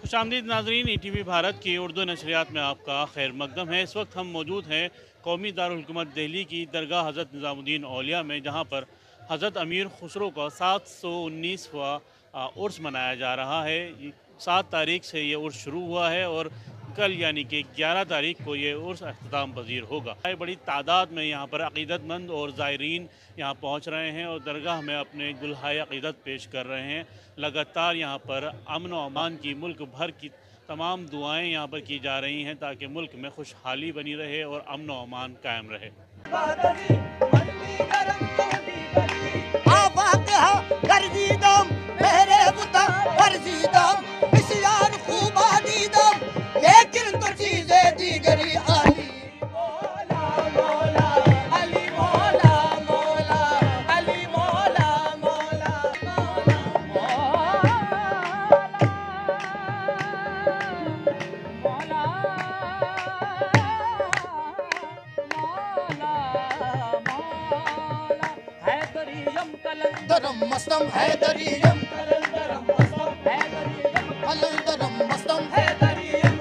खुशामदीद नाजरीन, ETV भारत की उर्दू नशरियात में आपका खैर मकदम है। इस वक्त हम मौजूद हैं कौमी दारुल हुकूमत दिल्ली की दरगाह हज़रत निज़ामुद्दीन औलिया में, जहाँ पर हज़रत अमीर खुसरो का 719वां उर्स मनाया जा रहा है। 7 तारीख से ये उर्स शुरू हुआ है और कल यानी कि 11 तारीख को ये उर्स अख्ताम पजीर होगा। बड़ी तादाद में यहाँ पर अक़ीदतमंद और ज़ायरीन यहाँ पहुँच रहे हैं और दरगाह में अपने गुलहाए अक़ीदत पेश कर रहे हैं। लगातार यहाँ पर अमन व अमान की मुल्क भर की तमाम दुआएं यहाँ पर की जा रही हैं ताकि मुल्क में खुशहाली बनी रहे और अमन व अमान कायम रहे। कलंदरम मस्तम हैदरियम कलंदरम मस्तम हैदरियम कलंदरम मस्तम हैदरियम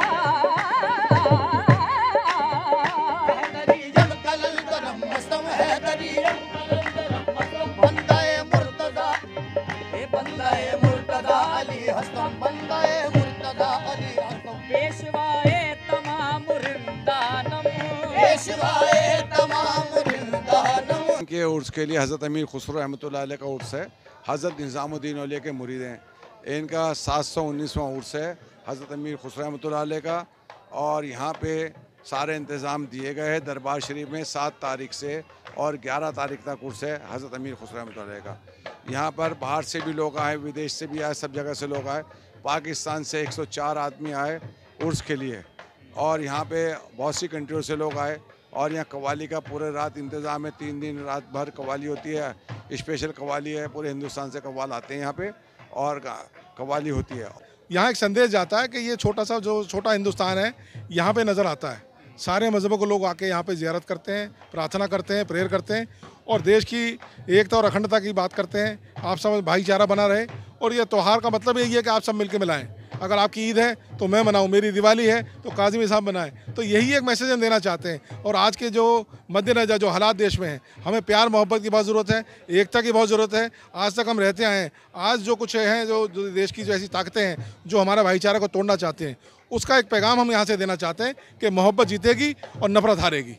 हैदरियम कलंदरम मस्तम हैदरियम कलंदरम मस्तम बंदाए मुर्तजा ए बंदाए मुर्तजा अली हस्तम बंदाए मुर्तजा अली हस्तम पेशवाए तमाम रिंदानम पेशवाए तमाम के उर्स के लिए हज़रत अमीर खुसरो रहमतुल्लाह अलैह का उर्स है। हज़रत निज़ामुद्दीन औलिया के मुरीद हैं। इनका 719वां उर्स है हज़रत अमीर खुसरो रहमतुल्लाह अलैह का। और यहाँ पे सारे इंतज़ाम दिए गए हैं। दरबार शरीफ में 7 तारीख से और 11 तारीख तक उर्स है हज़रत अमीर खुसरो रहमतुल्लाह अलैह का। यहाँ पर बाहर से भी लोग आए, विदेश से भी आए, सब जगह से लोग आए। पाकिस्तान से 104 आदमी आए उर्स के लिए और यहाँ पे बहुत सी कंट्रियों से लोग आए। और यहाँ कवाली का पूरे रात इंतज़ाम है। 3 दिन रात भर कवाली होती है, स्पेशल कवाली है। पूरे हिंदुस्तान से कव्वाल आते हैं यहाँ पे और कवाली होती है। यहाँ एक संदेश जाता है कि ये छोटा सा जो छोटा हिंदुस्तान है यहाँ पे नज़र आता है। सारे मज़हबों के लोग आके यहाँ पे ज़ियारत करते हैं, प्रार्थना करते हैं, प्रेयर करते हैं और देश की एकता और अखंडता की बात करते हैं। आप सब भाईचारा बना रहे और ये त्यौहार का मतलब यही है कि आप सब मिलकर मिलाएं। अगर आपकी ईद है तो मैं मनाऊं, मेरी दिवाली है तो काज़िम साहब मनाएं। तो यही एक मैसेज हम देना चाहते हैं। और आज के जो मद्देनज़र जो हालात देश में हैं, हमें प्यार मोहब्बत की बहुत ज़रूरत है, एकता की बहुत ज़रूरत है। आज तक हम रहते आए हैं, आज जो कुछ हैं जो देश की जो ऐसी ताकतें हैं जो हमारा भाईचारा को तोड़ना चाहते हैं, उसका एक पैगाम हम यहाँ से देना चाहते हैं कि मोहब्बत जीतेगी और नफरत हारेगी।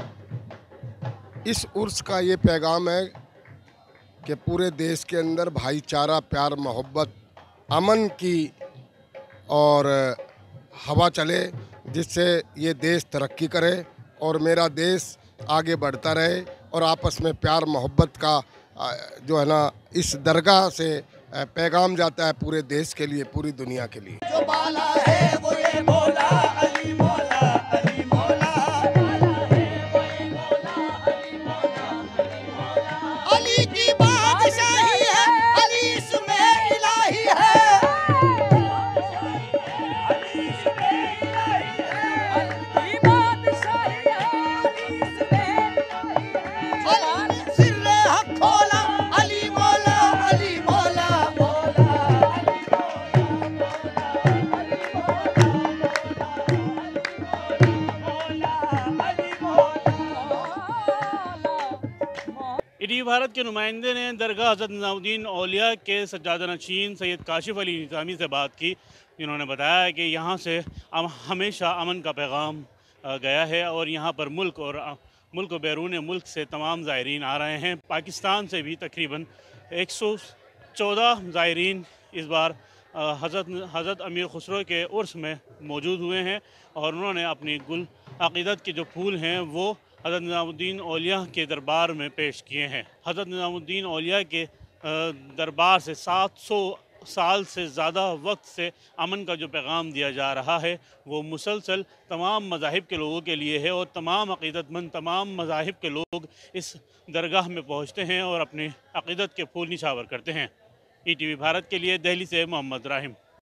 इस उर्स का ये पैगाम है कि पूरे देश के अंदर भाईचारा, प्यार, मोहब्बत, अमन की और हवा चले, जिससे ये देश तरक्की करे और मेरा देश आगे बढ़ता रहे और आपस में प्यार मोहब्बत का जो है ना इस दरगाह से पैगाम जाता है पूरे देश के लिए, पूरी दुनिया के लिए। जो बाला है वो ये मौला अली मौला अली मौला अली की बादशाही है, अली इसमें इलाही है। ETV भारत के नुमाइंदे ने दरगाह हज़रत निज़ामुद्दीन औलिया के सज्जादा नशीन सैयद काशिफ अली निज़ामी से बात की, जिन्होंने बताया कि यहाँ से हमेशा अमन का पैगाम गया है और यहाँ पर मुल्क व बैरून मुल्क से तमाम ज़ायरीन आ रहे हैं। पाकिस्तान से भी तकरीबन 114 ज़ायरीन इस बार हज़रत अमीर खुसरो के उर्स में मौजूद हुए हैं और उन्होंने अपनी गुल अक़ीदत के जो फूल हैं वो हज़रत निज़ामुद्दीन औलिया के दरबार में पेश किए हैं। हज़रत निज़ामुद्दीन औलिया के दरबार से 700 साल से ज़्यादा वक्त से अमन का जो पैगाम दिया जा रहा है वो मुसलसल तमाम मज़ाहिब के लोगों के लिए है और तमाम अक़ीदतमंद, तमाम मज़ाहिब के लोग इस दरगाह में पहुँचते हैं और अपनी अक़ीदत के फूल निछावर करते हैं। ETV भारत के लिए दिल्ली से मोहम्मद राहिम।